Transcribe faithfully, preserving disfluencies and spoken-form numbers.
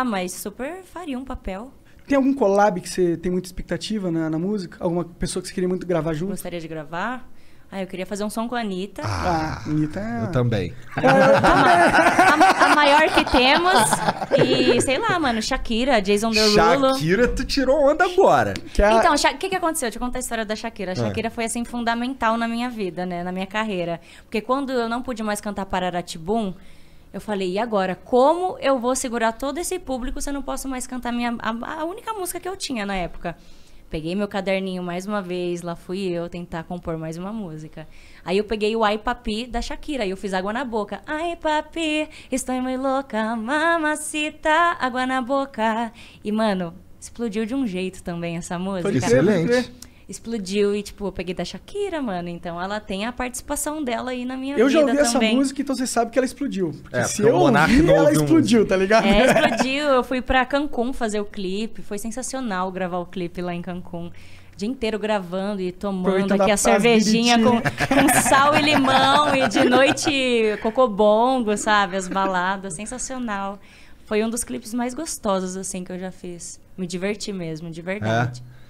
lá, mas super faria um papel. Tem algum collab que você tem muita expectativa na, na música? Alguma pessoa que você queria muito gravar junto? Gostaria de gravar? Ah, eu queria fazer um som com a Anitta. Ah, Ah, Anitta é... eu também. A, ma- a maior que temos. E, sei lá, mano, Shakira, Jason Derulo. Shakira, tu tirou onda agora. Que é- Então, o que, que aconteceu? Deixa eu contar a história da Shakira. A Shakira foi, assim, fundamental na minha vida, né? Na minha carreira. Porque quando eu não pude mais cantar Pararatibum, eu falei, e agora? Como eu vou segurar todo esse público se eu não posso mais cantar minha, a, a única música que eu tinha na época? Peguei meu caderninho mais uma vez, lá fui eu tentar compor mais uma música. Aí eu peguei o Ai Papi da Shakira, aí eu fiz água na boca. Ai Papi, estou muito louca, mamacita, água na boca. E, mano, explodiu de um jeito também essa música. Pode crer, pode Excelente. crer. Explodiu e, tipo, eu peguei da Shakira, mano. Então ela tem a participação dela aí na minha Eu vida já ouvi essa também. música, então você sabe que ela explodiu. Porque É, se porque eu o Monark ouvi, não ela ouve um- explodiu, tá ligado? É, explodiu. Eu fui pra Cancún fazer o clipe. Foi sensacional gravar o clipe lá em Cancún. O dia inteiro gravando e tomando Aproveitando aqui a as cervejinha com, biritinhas. com sal e limão. E de noite, cocobongo, sabe? As baladas. Sensacional. Foi um dos clipes mais gostosos, assim, que eu já fiz. Me diverti mesmo, de verdade. É.